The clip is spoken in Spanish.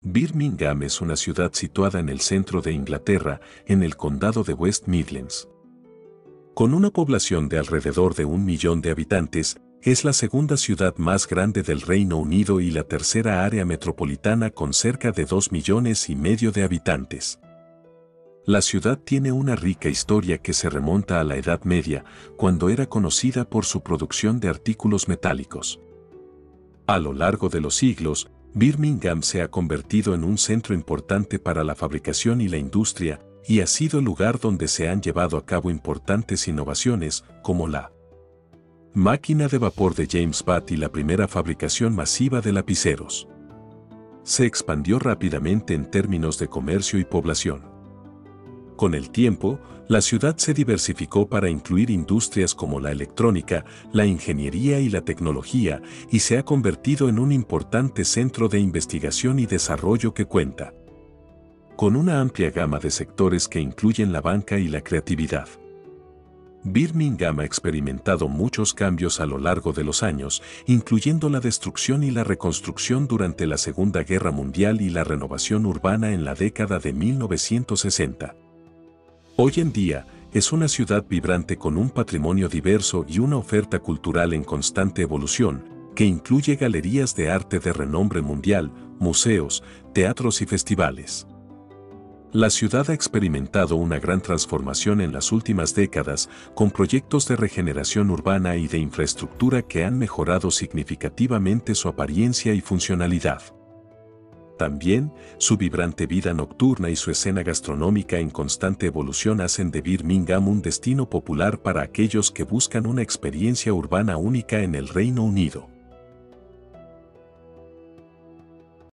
Birmingham es una ciudad situada en el centro de Inglaterra, en el condado de West Midlands. Con una población de alrededor de 1 millón de habitantes, es la segunda ciudad más grande del Reino Unido y la tercera área metropolitana con cerca de 2,5 millones de habitantes. La ciudad tiene una rica historia que se remonta a la Edad Media, cuando era conocida por su producción de artículos metálicos. A lo largo de los siglos, Birmingham se ha convertido en un centro importante para la fabricación y la industria, y ha sido el lugar donde se han llevado a cabo importantes innovaciones, como la máquina de vapor de James Watt y la primera fabricación masiva de lapiceros. Se expandió rápidamente en términos de comercio y población. Con el tiempo, la ciudad se diversificó para incluir industrias como la electrónica, la ingeniería y la tecnología, y se ha convertido en un importante centro de investigación y desarrollo que cuenta con una amplia gama de sectores que incluyen la banca y la creatividad. Birmingham ha experimentado muchos cambios a lo largo de los años, incluyendo la destrucción y la reconstrucción durante la Segunda Guerra Mundial y la renovación urbana en la década de 1960. Hoy en día, es una ciudad vibrante con un patrimonio diverso y una oferta cultural en constante evolución, que incluye galerías de arte de renombre mundial, museos, teatros y festivales. La ciudad ha experimentado una gran transformación en las últimas décadas, con proyectos de regeneración urbana y de infraestructura que han mejorado significativamente su apariencia y funcionalidad. También, su vibrante vida nocturna y su escena gastronómica en constante evolución hacen de Birmingham un destino popular para aquellos que buscan una experiencia urbana única en el Reino Unido.